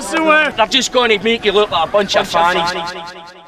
Barnstoneworth. They're just going to make you look like a bunch of fannies.